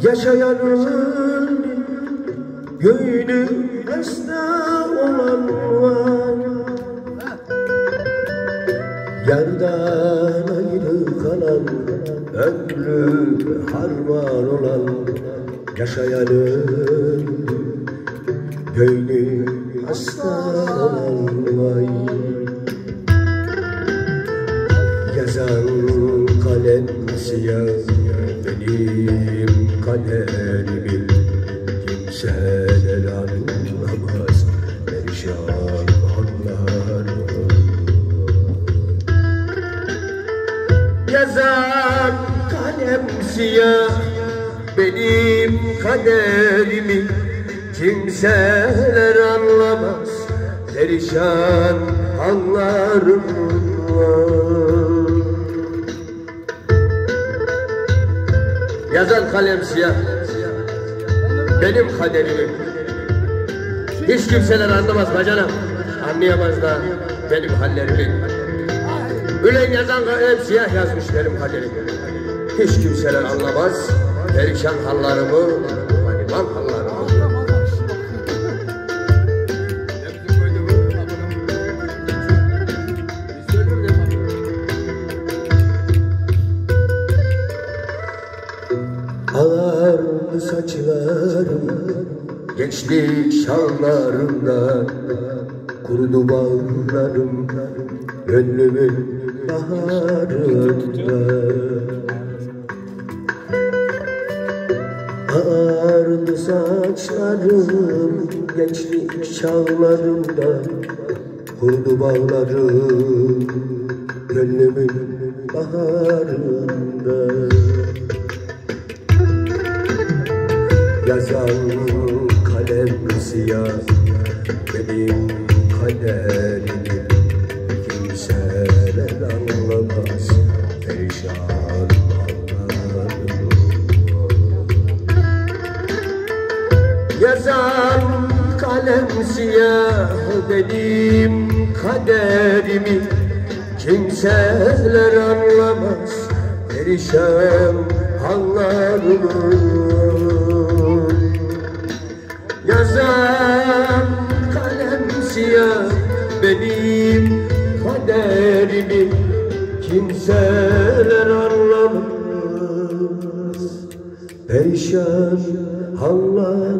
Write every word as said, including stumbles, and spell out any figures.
Yaşayanın göğünü esna olan var. Yardan ayrı kalan, ömrü harman olan, yaşayanın göğünü esna olan vay. Yazan kalem siyah benim kaderimi, kimseler anlamaz, perişan anlar. Yazan kalem siyah benim kaderimi, kimseler anlamaz, perişan anlarım var. Yazan kalem siyah benim kaderimi, hiç kimseler anlamaz bacanam, anlayamaz da benim hallerimi. Ülen yazan kalem siyah yazmış benim kaderimi, hiç kimseler anlamaz, perişan hallarımı, gariban hallarımı. Ağardı saçlarım gençlik şallarımda, kurudu bağlarım gönlümün baharında. Ağardı saçlarım gençlik şallarımda, kurudu bağlarım gönlümün baharında. Yazan kalem siyah benim kaderimi, kimseler anlamaz, perişan anlarım. Yazan kalem siyah benim kaderimi, kimseler anlamaz, perişan anlarım. Yazan kalem siyah benim kaderimi, kimseler anlamaz, perişan anlar.